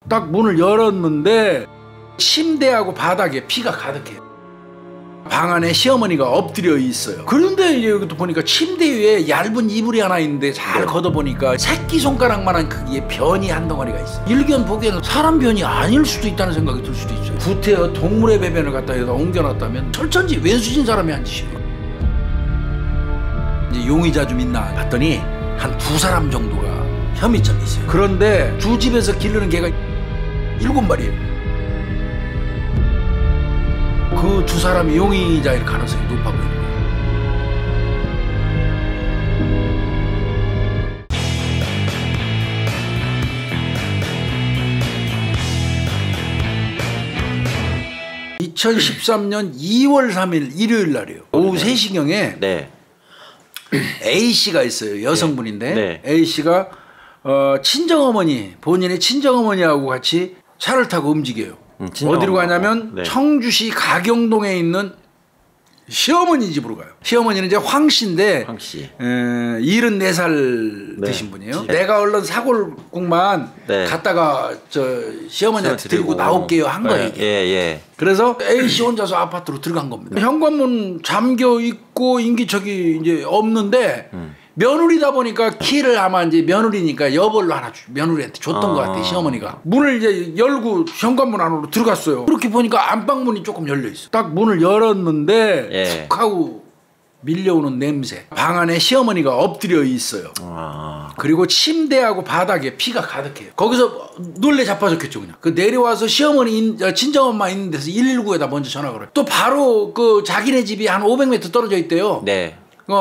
딱 문을 열었는데 침대하고 바닥에 피가 가득해요. 방 안에 시어머니가 엎드려 있어요. 그런데 여기도 보니까 침대 위에 얇은 이불이 하나 있는데 잘 걷어보니까 새끼손가락만한 크기의 변이 한 덩어리가 있어요. 일견 보기에는 사람 변이 아닐 수도 있다는 생각이 들 수도 있어요. 구태여 동물의 배변을 갖다 여기다 옮겨놨다면 철천지 왼수진 사람이 한 짓이에요. 이제 용의자 좀 있나 봤더니 한 2사람 정도가 혐의점이 있어요. 그런데 두 집에서 기르는 개가 7마리예요. 그 2사람이 용의자일 가능성이 높아 보입니다. (2013년 2월 3일) 일요일 날이에요. 오후 3시경에 네. A씨가 있어요. 여성분인데 네. A씨가 친정어머니, 본인의 친정어머니하고 같이 차를 타고 움직여요. 어디로 가냐면 네. 청주시 가경동에 있는 시어머니 집으로 가요. 시어머니는 이제 황씨인데 황씨. 74살 네. 드신 분이에요. 네. 내가 얼른 사골국만 네. 갖다가 시어머니한테 드리고 나올게요 한 거예요. 예. 그래서 A씨 혼자서 아파트로 들어간 겁니다. 현관문 잠겨 있고 인기척이 이제 없는데 며느리다 보니까 키를 아마 이제 며느리니까 여벌로 하나 며느리한테 줬던 것 같아. 시어머니가 문을 이제 열고 현관문 안으로 들어갔어요. 그렇게 보니까 안방문이 조금 열려 있어. 딱 문을 열었는데 툭 하고 밀려오는 냄새. 방 안에 시어머니가 엎드려 있어요. 그리고 침대하고 바닥에 피가 가득해요. 거기서 놀래 자빠졌겠죠 그냥. 그 내려와서 시어머니 친정엄마 있는 데서 119에다 먼저 전화 걸어요. 또 바로 그 자기네 집이 한 500m 떨어져 있대요. 네.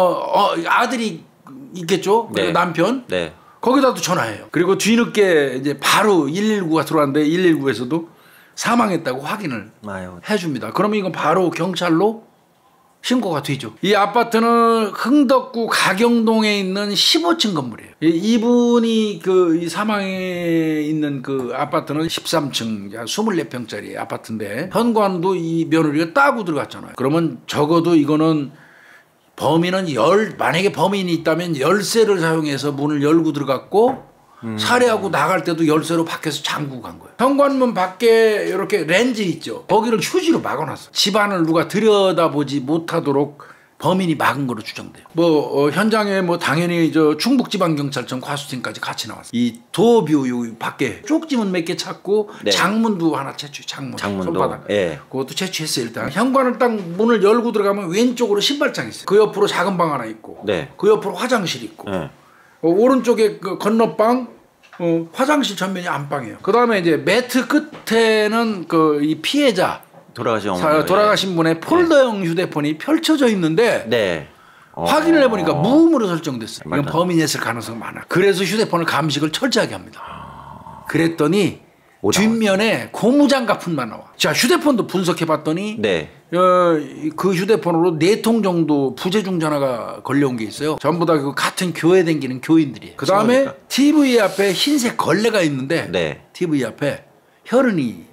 아들이 있겠죠. 네. 남편. 네. 거기다도 전화해요. 그리고 뒤늦게 이제 바로 119가 들어왔는데 119에서도 사망했다고 확인을 해줍니다. 그러면 이건 바로 경찰로 신고가 되죠. 이 아파트는 흥덕구 가경동에 있는 15층 건물이에요. 이분이 이 사망에 있는 그 아파트는 13층 24평짜리 아파트인데 현관도 이 며느리가 따고 들어갔잖아요. 그러면 적어도 이거는 범인은 만약에 범인이 있다면 열쇠를 사용해서 문을 열고 들어갔고 살해하고 나갈 때도 열쇠로 밖에서 잠그고 간 거예요. 현관문 밖에 이렇게 렌즈 있죠. 거기를 휴지로 막아놨어. 집안을 누가 들여다보지 못하도록 범인이 막은 거로 추정돼요. 현장에 당연히 충북지방경찰청 과수팀까지 같이 나왔어요. 이 도어뷰 여기 밖에 쪽지문 몇 개 찾고 네. 장문도 하나 채취. 장문도. 손바닥. 예. 그것도 채취했어요. 일단 현관을 딱 문을 열고 들어가면 왼쪽으로 신발장이 있어요. 그 옆으로 작은 방 하나 있고, 네. 그 옆으로 화장실 있고, 네. 오른쪽에 그 건너방 화장실 전면이 안방이에요. 그 다음에 이제 매트 끝에는 이 피해자 돌아가신 분의 폴더형 휴대폰이 펼쳐져 있는데 네. 확인을 해보니까 무음으로 설정됐어요. 이건 범인이었을 가능성이 많아. 그래서 휴대폰을 감식을 철저하게 합니다. 그랬더니 뒷면에 고무장갑뿐만 나와. 자, 휴대폰도 분석해봤더니 네. 그 휴대폰으로 4통 정도 부재중 전화가 걸려온 게 있어요. 전부 다 그 같은 교회 다니는 교인들이에요. 그 다음에 TV 앞에 흰색 걸레가 있는데 네. TV 앞에 혈흔이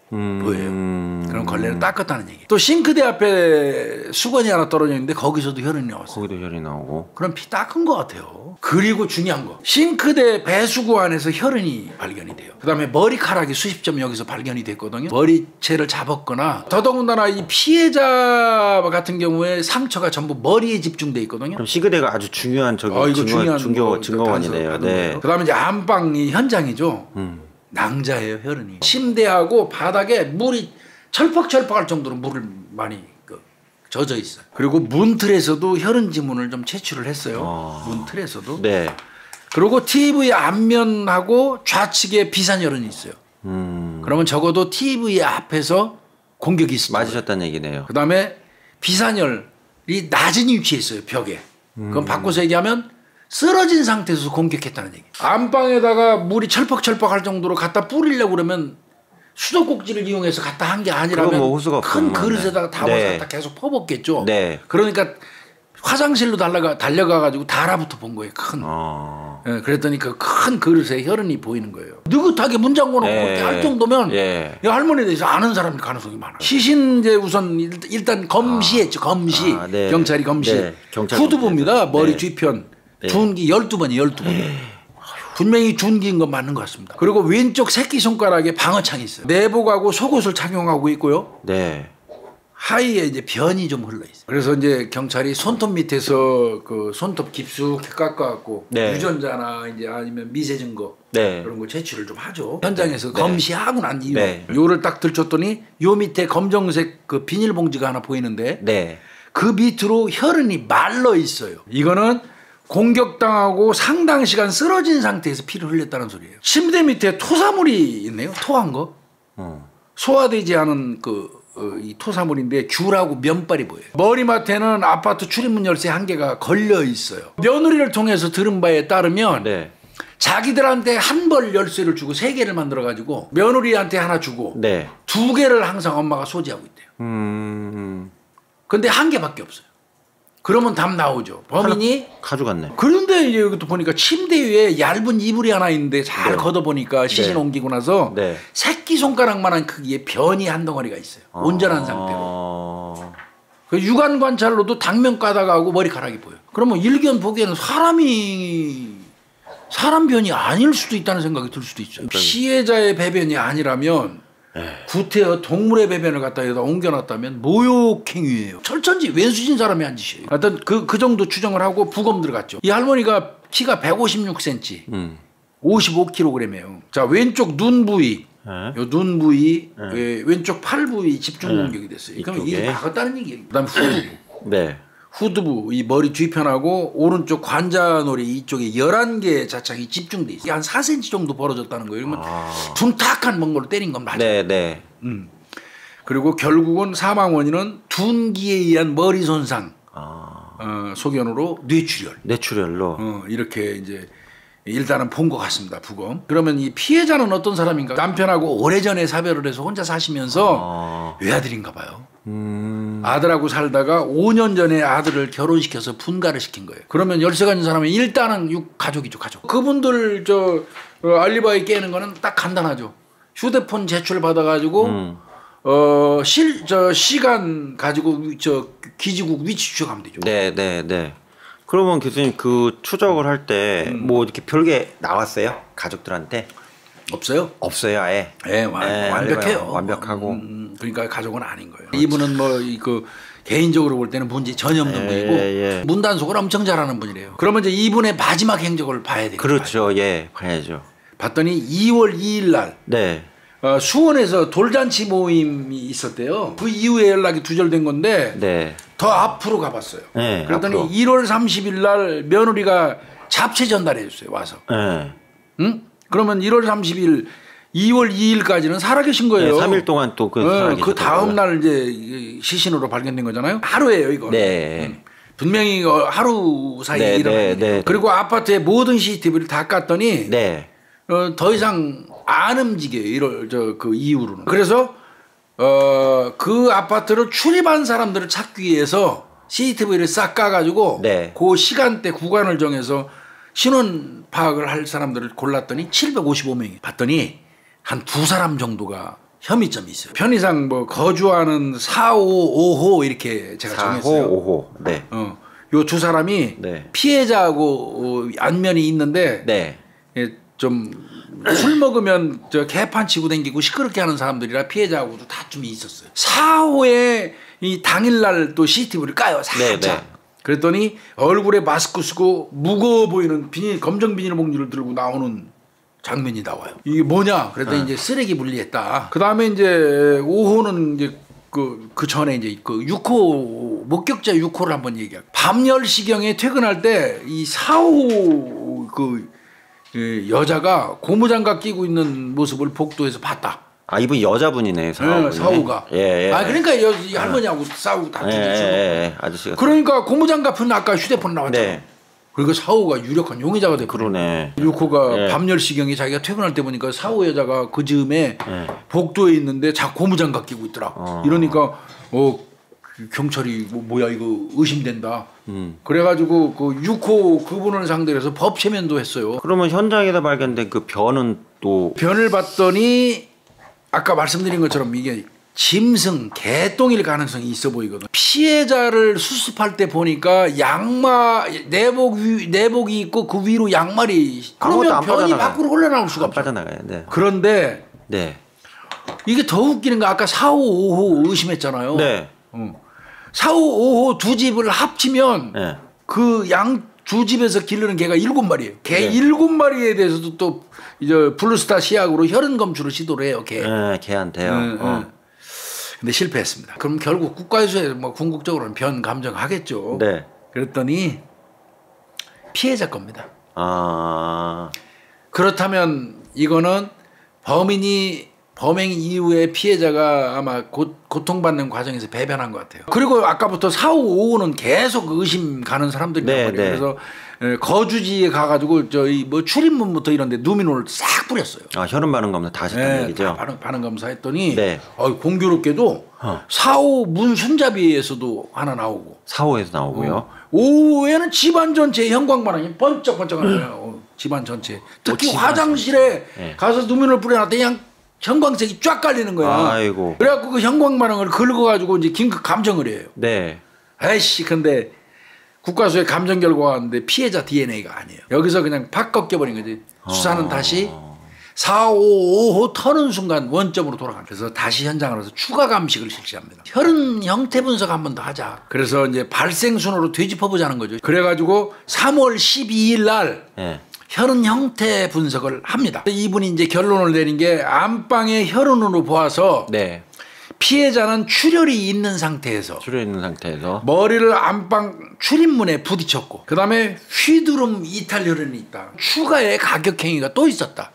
보여요. 그럼 걸레를 닦았다는 얘기. 또 싱크대 앞에 수건이 하나 떨어져 있는데 거기서도 혈흔이 나왔어요. 거기도 혈이 나오고. 그럼 피 닦은 것 같아요. 그리고 중요한 거, 싱크대 배수구 안에서 혈흔이 발견이 돼요. 그 다음에 머리카락이 수십 점 여기서 발견이 됐거든요. 머리채를 잡았거나, 더더군다나 이 피해자 같은 경우에 상처가 전부 머리에 집중돼 있거든요. 그럼 싱크대가 아주 중요한 증거원이네요. 네. 그 다음에 이제 안방이 현장이죠. 낭자예요, 혈흔이. 침대하고 바닥에 물이 철퍽철퍽할 정도로 물을 많이 젖어 있어요. 그리고 문틀에서도 혈흔 지문을 좀 채취를 했어요. 문틀에서도. 네. 그리고 TV 앞면하고 좌측에 비산혈흔이 있어요. 그러면 적어도 TV 앞에서 공격이 있습니다. 맞으셨다는 얘기네요. 그 다음에 비산혈이 낮은 위치에 있어요, 벽에. 그럼 바꿔서 얘기하면 쓰러진 상태에서 공격했다는 얘기. 안방에다가 물이 철퍽철퍽할 정도로 갖다 뿌리려고 그러면 수도꼭지를 이용해서 갖다 한 게 아니라면 큰 그릇에다가 담아서 갖다 계속 퍼붓겠죠. 네. 그러니까 화장실로 달려가가지고 달아붙어 본 거예요. 큰. 예, 그랬더니 그 큰 그릇에 혈흔이 보이는 거예요. 느긋하게 문 잠궈놓고 그렇게 할 정도면 이 할머니에 대해서 아는 사람일 가능성이 많아요. 시신 이제 우선 일단 검시했죠. 검시. 경찰이 검시. 경찰 후두부입니다. 머리 뒤편. 둔기 12번이 12번. 분명히 준기인 건 맞는 것 같습니다. 그리고 왼쪽 새끼손가락에 방어창이 있어요. 내복하고 속옷을 착용하고 있고요. 네. 하의에 이제 변이 좀 흘러 있어요. 그래서 이제 경찰이 손톱 밑에서 그 손톱 깊숙이 깎아갖고 네. 유전자나 이제 아니면 미세 증거 네. 그런 거 제출을 좀 하죠. 현장에서 네. 검시하고 난 이후 네. 요를 딱 들쳤더니 요 밑에 검정색 그 비닐봉지가 하나 보이는데 네. 그 밑으로 혈흔이 말라 있어요. 이거는 공격당하고 상당 시간 쓰러진 상태에서 피를 흘렸다는 소리예요. 침대 밑에 토사물이 있네요. 토한 거. 소화되지 않은 이 토사물인데 귤하고 면발이 보여요. 머리맡에는 아파트 출입문 열쇠 1개가 걸려 있어요. 며느리를 통해서 들은 바에 따르면 네. 자기들한테 한 벌 열쇠를 주고 3개를 만들어 가지고 며느리한테 하나 주고 네. 2개를 항상 엄마가 소지하고 있대요. 근데 1개밖에 없어요. 그러면 답 나오죠. 범인이 가져갔네. 그런데 이제 여기 또 보니까 침대 위에 얇은 이불이 하나 있는데 잘 네. 걷어보니까 시신 네. 옮기고 나서 네. 새끼손가락만한 크기의 변이 한 덩어리가 있어요. 온전한 상태로. 그 육안 관찰로도 당면 까다가고 머리카락이 보여요. 그러면 일견 보기에는 사람 변이 아닐 수도 있다는 생각이 들 수도 있죠. 피해자의 배변이 아니라면 구태여 동물의 배변을 갖다 여기다 옮겨놨다면 모욕행위예요. 철천지 왼수진 사람이 한 짓이에요. 하여튼 그 정도 추정을 하고 부검 들어갔죠. 이 할머니가 키가 156cm, 55kg이에요. 자, 왼쪽 눈 부위, 요 눈 부위, 왼쪽 팔 부위 집중 공격이 됐어요. 그러면 이게 박았다는 얘기예요. 그다음 후두부. 네. 후두부, 이 머리 뒤편하고 오른쪽 관자놀이 이쪽에 11개의 자창이 집중돼 있어요. 한 4cm 정도 벌어졌다는 거예요. 그러면 둔탁한 뭔가로 때린 건 맞아요. 네, 네. 그리고 결국은 사망 원인은 둔기에 의한 머리 손상, 소견으로 뇌출혈. 뇌출혈로. 이렇게 이제 일단은 본 것 같습니다. 부검. 그러면 이 피해자는 어떤 사람인가? 남편하고 오래전에 사별을 해서 혼자 사시면서 외아들인가 봐요. 아들하고 살다가 5년 전에 아들을 결혼시켜서 분가를 시킨 거예요. 그러면 열쇠 가진 사람은 일단은 가족이죠, 가족. 그분들 알리바이 깨는 거는 딱 간단하죠. 휴대폰 제출 받아가지고 시간 가지고 기지국 위치 추적하면 되죠. 네, 네, 네. 그러면 교수님 그 추적을 할 때 뭐 이렇게 별게 나왔어요? 가족들한테? 없어요? 없어요, 아예. 네, 완벽해요. 완벽하고. 그러니까 가족은 아닌 거예요. 이분은 뭐 개인적으로 볼 때는 문제 전혀 없는 분이고 문단속을 엄청 잘하는 분이래요. 그러면 이제 이분의 마지막 행적을 봐야 돼요. 그렇죠, 예, 봐야죠. 봤더니 2월 2일 날 네. 수원에서 돌잔치 모임이 있었대요. 그 이후에 연락이 두절된 건데 네. 더 앞으로 가봤어요. 네, 그랬더니 앞으로. 1월 30일 날 며느리가 잡채 전달해 줬어요. 와서. 네. 응? 그러면 1월 30일 2월 2일까지는 살아계신 거예요. 네, 3일 동안 또 그 다음 날 이제 시신으로 발견된 거잖아요. 하루예요, 이거. 네. 분명히 하루 사이에 일어난 일이에요. 그리고 아파트의 모든 CCTV를 다 깠더니 네. 더 이상 안 움직여요. 그 이후로는. 그래서 그 아파트를 출입한 사람들을 찾기 위해서 CCTV를 싹 까가지고 네. 그 시간대 구간을 정해서 신원 파악을 할 사람들을 골랐더니 755명이 봤더니 한 2사람 정도가 혐의점이 있어요. 편의상 뭐 거주하는 4호, 5호 이렇게 제가 4호, 정했어요. 5호. 네. 요 2사람이 네. 피해자하고 안면이 있는데 네. 좀 술 먹으면 개판 치고 댕기고 시끄럽게 하는 사람들이라 피해자하고도 다툼이 있었어요. 4호에 이 당일날 또 CCTV를 까요. 살짝. 네, 네. 그랬더니 얼굴에 마스크 쓰고 무거워 보이는 검정 비닐봉지를 들고 나오는 장면이 나와요. 이게 뭐냐? 그랬더니 이제 쓰레기 분리했다. 그 다음에 이제 5호는 이제 그 전에 이제 그 6호 목격자 6호를 한번 얘기할게요. 밤 10시경에 퇴근할 때 이 4호 여자가 고무장갑 끼고 있는 모습을 복도에서 봤다. 아, 이분 여자분이네, 사오가. 예. 그러니까 이 할머니하고 싸우고 다투죠. 아저씨가. 그러니까 고무장갑은 아까 휴대폰 나왔잖아. 네. 그러니까 사오가 유력한 용의자가 됐고. 그러네. 6호가 밤 10시경에 자기가 퇴근할 때 보니까 사오 여자가 그 즈음에 복도에 있는데 고무장갑 끼고 있더라. 이러니까 경찰이 뭐야 이거 의심된다. 그래가지고 그 6호 그분을 상대로 해서 법 체면도 했어요. 그러면 현장에서 발견된 그 변은 또 변을 봤더니 아까 말씀드린 것처럼 이게 짐승, 개똥일 가능성이 있어 보이거든. 피해자를 수습할 때 보니까 양마 내복이 있고 그 위로 양말이 그러면 변이 밖으로 흘러나올 수가 없어. 빠져나가요. 네. 그런데 네. 이게 더 웃기는 거 아까 4호, 5호 의심했잖아요. 네. 4호, 5호 두 집을 합치면 네. 그 양 두 집에서 기르는 개가 7마리예요. 개 네. 7마리에 대해서도 또 이제 블루스타 시약으로 혈흔 검출을 시도를 해요. 개. 네, 개한테요. 근데 실패했습니다. 그럼 결국 국가에서 뭐 궁극적으로는 변 감정하겠죠. 네. 그랬더니 피해자 겁니다. 아. 그렇다면 이거는 범행 이후에 피해자가 아마 고통받는 과정에서 배변한 것 같아요. 그리고 아까부터 4, 5, 5는 계속 의심 가는 사람들이란 네, 말이에요. 네. 그래서 거주지에 가가지고 저희 뭐 출입문부터 이런데 누민홀을 싹 뿌렸어요. 아, 혈흔 반응 검사 다 하셨다는 얘기죠? 반응 검사했더니 네. 공교롭게도 4, 5 문 손잡이에서도 하나 나오고 4호에서 나오고요. 5호에는 집안 전체에 형광반응이 번쩍번쩍하네요. 집안 전체. 특히 화장실에 네. 가서 누민홀 뿌려놨더니 그냥 형광색이 쫙 깔리는 거야. 아이고. 그래갖고 그 형광반응을 긁어가지고 이제 긴급 감정을 해요. 네. 에이씨, 근데 국과수의 감정 결과가 왔는데 피해자 DNA가 아니에요. 여기서 그냥 팍 꺾여버린 거지. 수사는 다시 4, 5, 5호 터는 순간 원점으로 돌아가는. 그래서 다시 현장을 가서 추가 감식을 실시합니다. 혈흔 형태 분석 한 번 더 하자. 그래서 이제 발생 순으로 되짚어보자는 거죠. 그래가지고 3월 12일 날 네. 혈흔 형태 분석을 합니다. 이분이 이제 결론을 내린 게 안방의 혈흔으로 보아서 네. 피해자는 출혈이 있는 상태에서 머리를 안방 출입문에 부딪혔고 그 다음에 휘두름 이탈 혈흔이 있다. 추가의 가격행위가 또 있었다.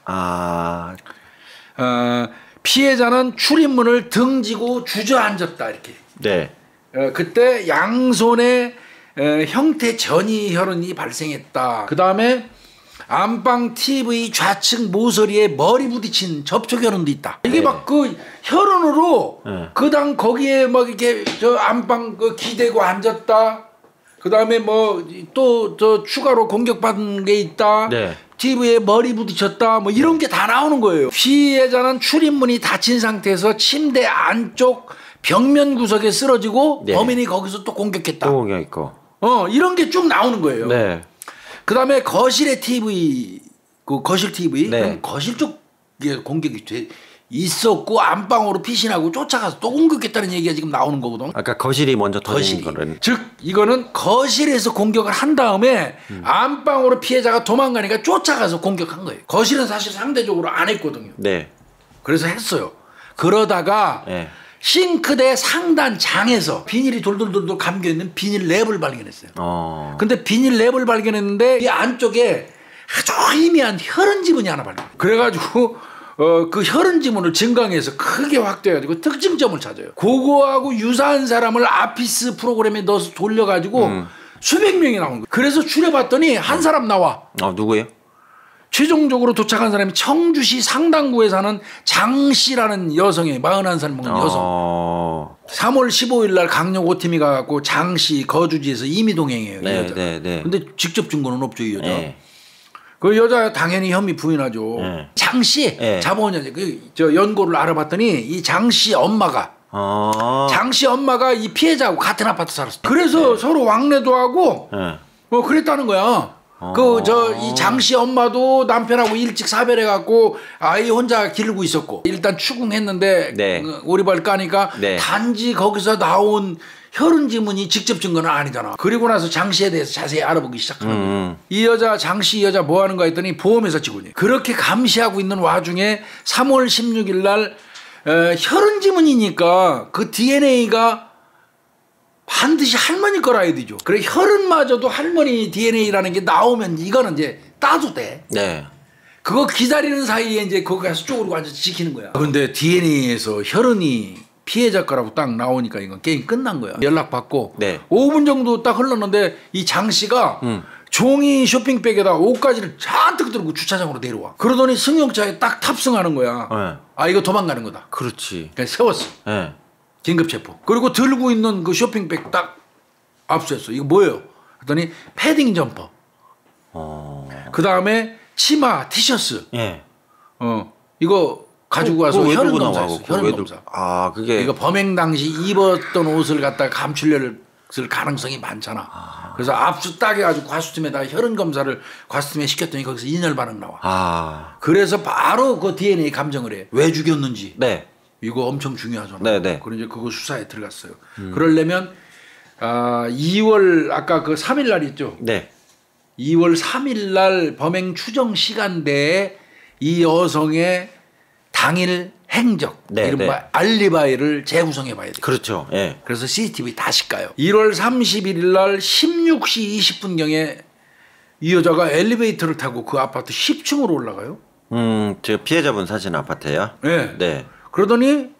피해자는 출입문을 등지고 주저앉았다 이렇게. 네. 그때 양손에 형태 전이 혈흔이 발생했다. 그 다음에 안방 TV 좌측 모서리에 머리 부딪힌 접촉 혈흔도 있다. 이게 네. 막 그 혈흔으로 네. 그당 거기에 막 이렇게 저 안방 그 기대고 앉았다. 그 다음에 뭐 또 저 추가로 공격받은 게 있다. 네. TV에 머리 부딪혔다. 뭐 이런 게 다 나오는 거예요. 피해자는 출입문이 닫힌 상태에서 침대 안쪽 벽면 구석에 쓰러지고 네. 범인이 거기서 또 공격했다. 또 공격 있고. 이런 게 쭉 나오는 거예요. 네. 그 다음에 거실의 TV, 그 거실 TV, 네. 거실 쪽에 공격이 있었고 안방으로 피신하고 쫓아가서 또 공격했다는 얘기가 지금 나오는 거거든. 아까 거실이 먼저 터진 거는. 즉 이거는 거실에서 공격을 한 다음에 안방으로 피해자가 도망가니까 쫓아가서 공격한 거예요. 거실은 사실 상대적으로 안 했거든요. 네. 그래서 했어요. 그러다가 네. 싱크대 상단 장에서 비닐이 돌돌돌돌 감겨있는 비닐 랩을 발견했어요. 근데 비닐 랩을 발견했는데 이 안쪽에 아주 희미한 혈흔 지문이 하나 발견. 그래가지고 그 혈흔 지문을 증강해서 크게 확대해가지고 특징점을 찾아요. 그거하고 유사한 사람을 아피스 프로그램에 넣어서 돌려가지고 수백 명이 나온 거예요. 그래서 추려봤더니 한 사람 나와. 누구예요? 최종적으로 도착한 사람이 청주시 상당구에 사는 장 씨라는 여성의 41살 먹는 여성. 3월 15일 날 강력 5팀이 가갖고 장 씨 거주지에서 임의동행해요. 네, 이 여자. 네, 네. 근데 직접 증거는 없죠, 이 여자. 네. 그 여자 당연히 혐의 부인하죠. 네. 장 씨, 네. 자본여자. 저 연고를 알아봤더니 이 장 씨 엄마가 장 씨 엄마가 이 피해자하고 같은 아파트 살았어요. 그래서 서로 왕래도 하고 그랬다는 거야. 이 장 씨 엄마도 남편하고 일찍 사별해갖고 아이 혼자 기르고 있었고 일단 추궁했는데 네. 오리발 까니까 네. 단지 거기서 나온 혈흔 지문이 직접 증거는 아니잖아. 그리고 나서 장 씨에 대해서 자세히 알아보기 시작하는 거야. 이 여자 장 씨 여자 뭐 하는 거 했더니 보험회사 직원이에요. 그렇게 감시하고 있는 와중에 3월 16일 날 혈흔 지문이니까 그 DNA가 반드시 할머니 거라야 되죠. 그래 혈흔마저도 할머니 DNA라는 게 나오면 이거는 이제 따도 돼. 네. 그거 기다리는 사이에 이제 거기 가서 쪼그리고 앉아서 지키는 거야. 근데 DNA에서 혈흔이 피해자 거라고 딱 나오니까 이건 게임 끝난 거야. 연락 받고 네. 5분 정도 딱 흘렀는데 이 장 씨가 종이 쇼핑백에다 옷가지를 잔뜩 들고 주차장으로 내려와. 그러더니 승용차에 딱 탑승하는 거야. 네. 이거 도망가는 거다. 그렇지. 그러니까 세웠어. 네. 긴급 체포. 그리고 들고 있는 그 쇼핑백 딱 압수했어. 이거 뭐예요? 그랬더니 패딩 점퍼. 그 다음에 치마, 티셔츠. 예. 이거 가지고 와서 혈흔 검사했어요. 혈흔 검사. 아, 그게 이거 범행 당시 입었던 옷을 갖다가 감출렸을 가능성이 많잖아. 그래서 압수 딱 해가지고 과수팀에다가 혈흔 검사를 과수팀에 시켰더니 거기서 인열 반응 나와. 그래서 바로 그 DNA 감정을 해. 왜 죽였는지. 네. 이거 엄청 중요하잖아. 네네. 그래서 이제 그거 수사에 들어갔어요. 그러려면 2월 아까 그 3일 날 있죠. 네. 2월 3일 날 범행 추정 시간대에 이 여성의 당일 행적, 이른바 알리바이를 재구성해 봐야 돼요. 그렇죠. 예. 그래서 CCTV 다시 까요. 1월 31일 날 16시 20분경에 이 여자가 엘리베이터를 타고 그 아파트 10층으로 올라가요. 저 피해자분 사시는 아파트예요? 네. 네. 그러더니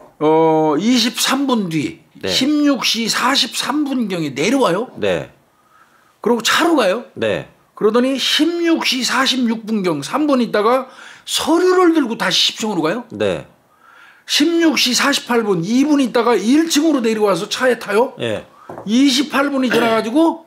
23분 뒤 네. 16시 43분경에 내려와요. 네. 그리고 차로 가요. 네. 그러더니 16시 46분경 3분 있다가 서류를 들고 다시 10층으로 가요. 네. 16시 48분 2분 있다가 1층으로 내려와서 차에 타요. 예. 28분이 지나가지고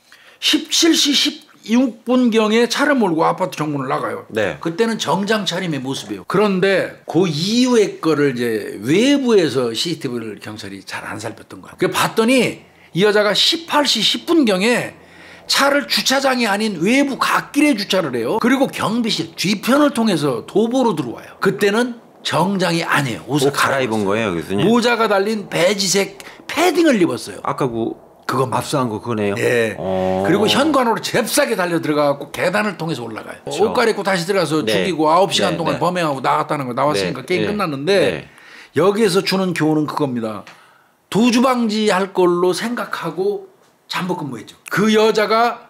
17시 16분경에 차를 몰고 아파트 정문을 나가요. 네. 그때는 정장 차림의 모습이에요. 그런데 그 이후의 거를 이제 외부에서 CCTV를 경찰이 잘 안 살폈던 거야. 그래서 봤더니 이 여자가 18시 10분경에 차를 주차장이 아닌 외부 갓길에 주차를 해요. 그리고 경비실 뒤편을 통해서 도보로 들어와요. 그때는 정장이 아니에요. 옷을 갈아입은 거예요, 교수님? 모자가 달린 베지색 패딩을 입었어요. 아까 그거 압수한 거 그거네요. 예. 그리고 현관으로 잽싸게 달려 들어가고 계단을 통해서 올라가요. 옷 갈아입고 다시 들어가서 죽이고 9시간 동안 범행하고 나갔다는 거 나왔으니까 게임 끝났는데 여기에서 주는 교훈은 그겁니다. 도주방지할 걸로 생각하고 잠복근무했죠. 그 여자가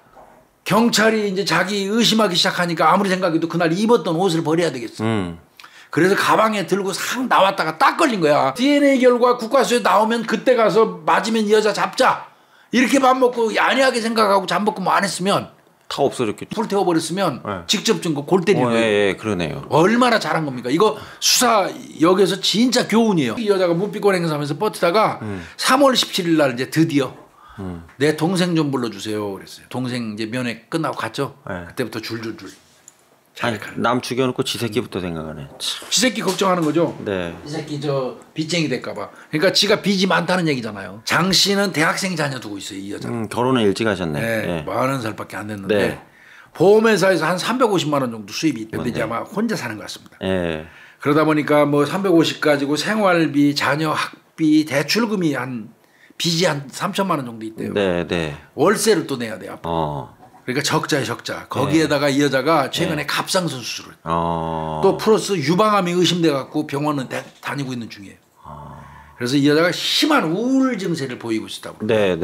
경찰이 이제 자기 의심하기 시작하니까 아무리 생각해도 그날 입었던 옷을 버려야 되겠어. 그래서 가방에 들고 상 나왔다가 딱 걸린 거야. DNA 결과 국과수에 나오면 그때 가서 맞으면 이 여자 잡자. 이렇게 밥 먹고 안이하게 생각하고 잠복근무 안 했으면 다 없어졌겠죠. 불태워버렸으면 직접 증거 골 때리는 거예요. 예, 그러네요. 얼마나 잘한 겁니까? 이거 수사 여기서 진짜 교훈이에요. 이 여자가 무비권 행사하면서 버티다가 3월 17일 날 이제 드디어 내 동생 좀 불러주세요 그랬어요. 동생 이제 면회 끝나고 갔죠. 그때부터 줄줄줄. 아니, 남 죽여놓고 지 새끼부터 생각하네. 지 새끼 걱정하는 거죠. 네. 이 새끼 저 빚쟁이 될까봐. 그러니까 지가 빚이 많다는 얘기잖아요. 장 씨는 대학생 자녀 두고 있어요. 이 여자. 결혼을 일찍 하셨네. 네. 40살밖에 안 됐는데 보험회사에서 한 350만 원 정도 수입이 있대. 근데 이제 아마 혼자 사는 것 같습니다. 그러다 보니까 뭐 350 가지고 생활비, 자녀 학비, 대출금이 빚이 한 3천만 원 정도 있대요. 월세를 또 내야 돼요. 그러니까 적자에 적자. 거기에다가 이 여자가 최근에 갑상선 수술을 또 플러스 유방암이 의심돼 갖고 병원은 다니고 있는 중이에요. 그래서 이 여자가 심한 우울 증세를 보이고 있다고.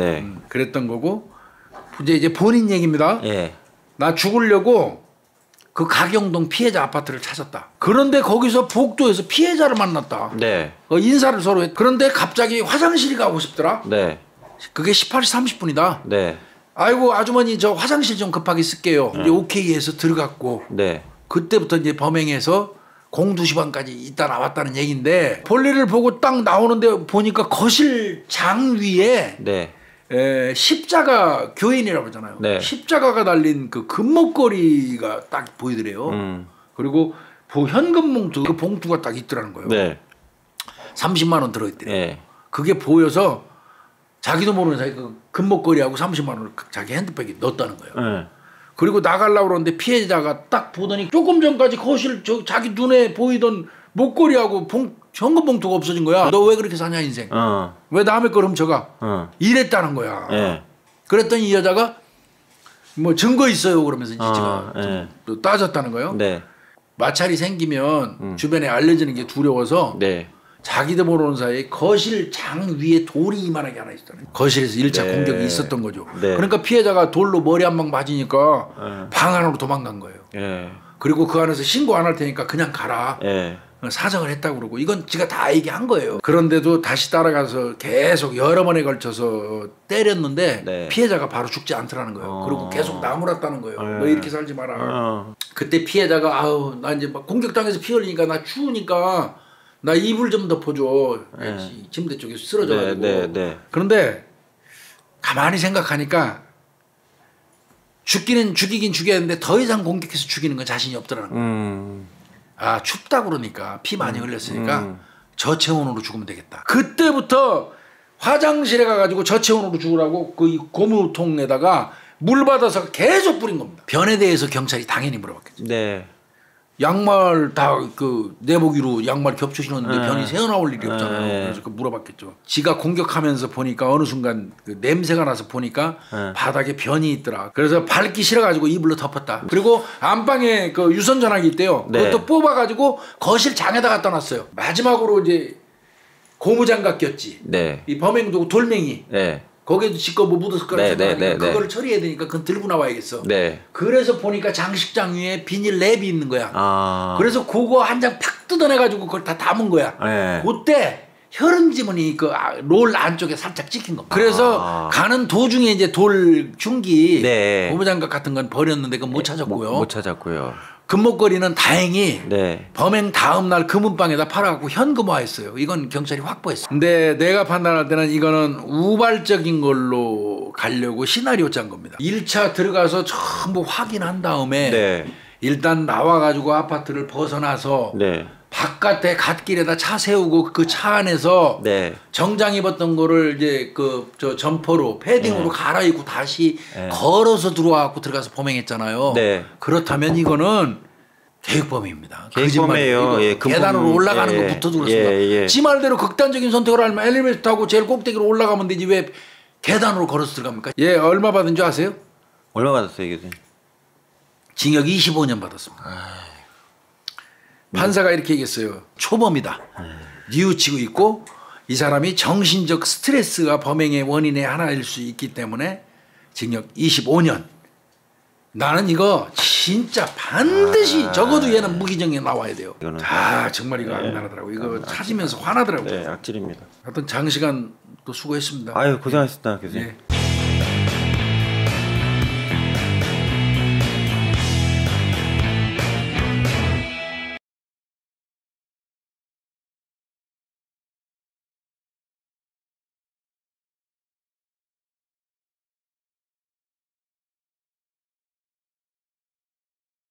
그랬던 거고 이제 본인 얘기입니다. 나 죽으려고 그 가경동 피해자 아파트를 찾았다. 그런데 거기서 복도에서 피해자를 만났다. 인사를 서로 했. 그런데 갑자기 화장실 가고 싶더라. 그게 18시 30분이다. 아이고 아주머니 저 화장실 좀 급하게 쓸게요. 이제 오케이 해서 들어갔고 그때부터 이제 범행해서 공두시반까지 있다 나왔다는 얘기인데 볼일을 보고 딱 나오는데 보니까 거실 장 위에 십자가 교인이라고 하잖아요. 십자가가 달린 그 금목걸이가 딱 보이더래요. 그리고 현금 봉투 그 봉투가 딱 있더라는 거예요. 30만 원 들어있더래요. 그게 보여서 자기도 모르는 사이 그 금목걸이하고 30만 원을 자기 핸드백에 넣었다는 거예요. 그리고 나가려고 그러는데 피해자가 딱 보더니 조금 전까지 거실 자기 눈에 보이던 목걸이하고 현금 봉투가 없어진 거야. 너 왜 그렇게 사냐 인생. 왜 남의 걸 훔쳐가. 이랬다는 거야. 그랬더니 이 여자가 뭐 증거 있어요 그러면서 이제 또 따졌다는 거예요. 마찰이 생기면 주변에 알려지는 게 두려워서 자기도 모르는 사이에 거실 장 위에 돌이 이만하게 하나 있었잖아요. 거실에서 1차 공격이 있었던 거죠. 그러니까 피해자가 돌로 머리 한 방 맞으니까 방 안으로 도망간 거예요. 그리고 그 안에서 신고 안 할 테니까 그냥 가라. 사정을 했다고 그러고 이건 지가 다 얘기한 거예요. 그런데도 다시 따라가서 계속 여러 번에 걸쳐서 때렸는데 피해자가 바로 죽지 않더라는 거예요. 그리고 계속 나무랐다는 거예요. 너 이렇게 살지 마라. 그때 피해자가 아우 나 이제 막 공격당해서 피 흘리니까 나 추우니까 나 이불 좀 덮어줘. 침대 쪽에 쓰러져가지고. 그런데 가만히 생각하니까 죽이긴 죽여야 되는데 더 이상 공격해서 죽이는 건 자신이 없더라는 거예요. 아 춥다 그러니까 피 많이 흘렸으니까 저체온으로 죽으면 되겠다. 그때부터 화장실에 가가지고 저체온으로 죽으라고 그 고무통에다가 물 받아서 계속 뿌린 겁니다. 변에 대해서 경찰이 당연히 물어봤겠죠. 네. 양말 다 그 내복위로 양말 겹쳐 신었는데 변이 새어 나올 일이 없잖아요. 네. 그래서 그 물어봤겠죠. 지가 공격하면서 보니까 어느 순간 그 냄새가 나서 보니까 바닥에 변이 있더라. 그래서 밟기 싫어가지고 이불로 덮었다. 그리고 안방에 그 유선 전화기 있대요. 네. 그것도 뽑아가지고 거실 장에다 갖다 놨어요. 마지막으로 이제 고무장갑 꼈지. 네. 이 범행도 돌멩이. 네. 거기에도 지꺼 뭐 묻었을 거라 네, 생각하니까 네, 네, 그거를 처리해야 되니까 그건 들고 나와야겠어. 네. 그래서 보니까 장식장 위에 비닐 랩이 있는 거야. 아. 그래서 그거 한 장 탁 뜯어내가지고 그걸 다 담은 거야. 네. 그때 혈흔 지문이 그 롤 안쪽에 살짝 찍힌 겁니다. 그래서 가는 도중에 이제 돌 중기 네. 고무장갑 같은 건 버렸는데 그건 못 찾았고요. 못 찾았고요. 금목걸이는 다행히 네. 범행 다음 날 금은방에다 팔아갖고 현금화했어요. 이건 경찰이 확보했어. 근데 내가 판단할 때는 이거는 우발적인 걸로 가려고 시나리오 짠 겁니다. 1차 들어가서 전부 확인한 다음에 네. 일단 나와가지고 아파트를 벗어나서 네. 바깥에 갓길에다 차 세우고 그 차 안에서 네. 정장 입었던 거를 이제 그 저 점퍼로 패딩으로 갈아입고 다시 네. 걸어서 들어와갖고 들어가서 범행했잖아요. 네. 그렇다면 이거는 계획범입니다. 계획범이에요. 예, 계단으로 올라가는 예, 것부터 그렇습니다. 예. 지 말대로 극단적인 선택을 하면 엘리베이터 타고 제일 꼭대기로 올라가면 되지 왜 계단으로 걸어서 들어갑니까? 예, 얼마 받은 줄 아세요? 얼마 받았어요, 교수님? 징역 25년 받았습니다. 판사가 이렇게 얘기했어요. 초범이다. 뉘우치고 있고 이 사람이 정신적 스트레스가 범행의 원인의 하나일 수 있기 때문에 징역 25년. 나는 이거 진짜 반드시 적어도 얘는 무기징역에 나와야 돼요. 정말 이거 안 나더라고. 이거 찾으면서 화나더라고요. 네, 악질입니다. 하여튼 장시간 또 수고했습니다. 아유, 고생하셨습니다, 교수님. 네.